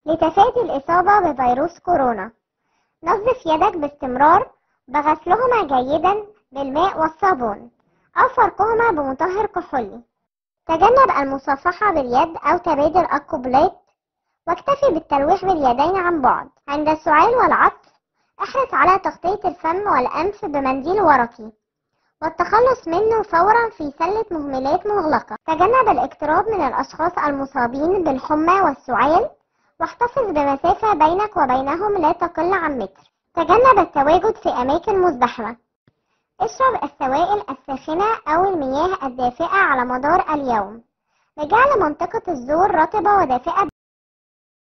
لتفادي الإصابة بفيروس كورونا. نظف يدك باستمرار بغسلهما جيدا بالماء والصابون أو فركهما بمطهر كحولي. تجنب المصافحة باليد أو تبادل القبلات، واكتفي بالتلويح باليدين عن بعد. عند السعال والعطس احرص على تغطية الفم والأنف بمنديل ورقي والتخلص منه فورا في سلة مهملات مغلقة. تجنب الاقتراب من الأشخاص المصابين بالحمى والسعال، واحتفظ بمسافة بينك وبينهم لا تقل عن متر. تجنب التواجد في أماكن مزدحمة. اشرب السوائل الساخنة أو المياه الدافئة على مدار اليوم لجعل منطقة الزور رطبة ودافئة